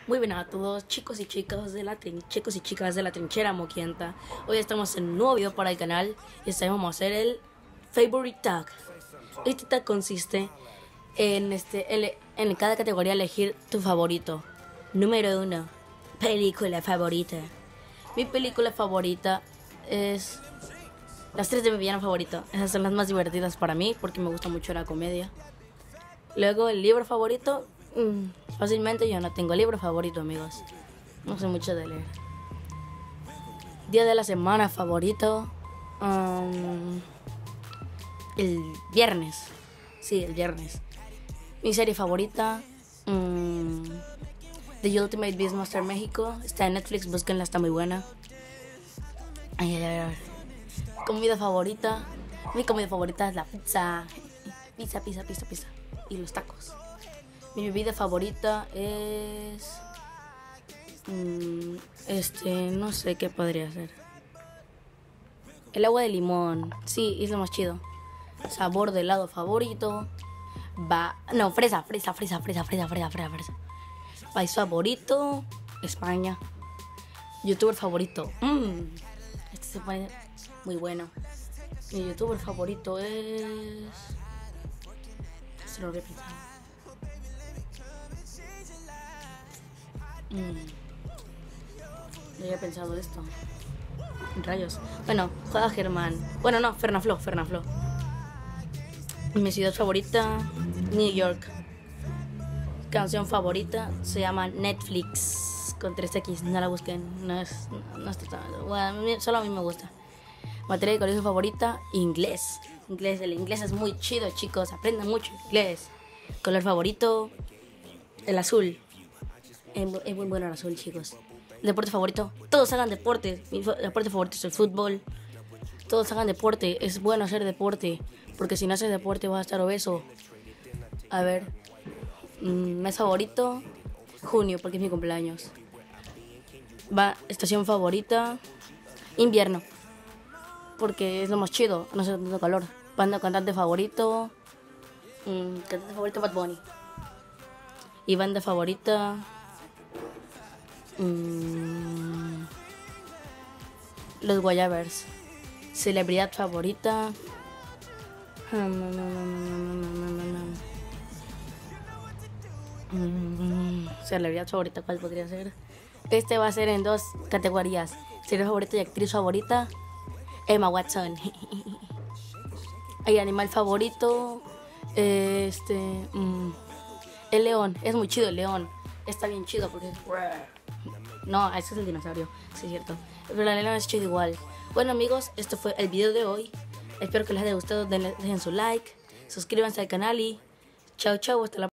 Muy buenas a todos, chicos y chicas de la trinchera moquienta. Hoy estamos en un nuevo video para el canal y esta vez vamos a hacer el Favorite Tag. Este tag consiste en cada categoría elegir tu favorito. Número 1, película favorita. Mi película favorita es las 3 de mi villano favorito. Esas son las más divertidas para mí porque me gusta mucho la comedia. Luego el libro favorito. Fácilmente yo no tengo libro favorito, amigos. No sé mucho de leer. Día de la semana favorito. El viernes. Sí, el viernes. Mi serie favorita. The Ultimate Beastmaster México. Está en Netflix, búsquenla, está muy buena. Ay. Comida favorita. Mi comida favorita es la pizza. Pizza. Y los tacos. Mi bebida favorita es... no sé qué podría ser. El agua de limón. Sí, es lo más chido. Sabor de helado favorito. No, fresa. País favorito. España. Youtuber favorito. Este se pone muy bueno. Mi youtuber favorito es... Se lo había pensado. No había pensado esto. Rayos. Bueno, juega Germán. Bueno, no, Fernafloo. Mi ciudad favorita, New York. Canción favorita se llama Netflix con 3X. No la busquen. No está tan... Bueno, solo a mí me gusta. Materia de colegio favorita, inglés. El inglés es muy chido, chicos. Aprendan mucho inglés. Color favorito, el azul. Es muy bueno el azul, chicos. El deporte favorito, todos hagan deporte. Mi deporte favorito es el fútbol. Todos hagan deporte, es bueno hacer deporte, porque si no haces deporte vas a estar obeso. A ver, mes favorito, junio, porque es mi cumpleaños. Estación favorita, invierno, porque es lo más chido, no hace tanto calor. Cantante favorito, Bad Bunny. Y banda favorita, los Guayabers. Celebridad favorita, celebridad favorita, ¿cuál podría ser? Este va a ser en 2 categorías: serie favorita y actriz favorita, Emma Watson. El animal favorito, el león. Es muy chido el león. Está bien chido porque no, ese es el dinosaurio, sí es cierto. Pero el león es chido igual. Bueno, amigos, esto fue el video de hoy. Espero que les haya gustado. Dejen su like, suscríbanse al canal y chao, hasta la próxima.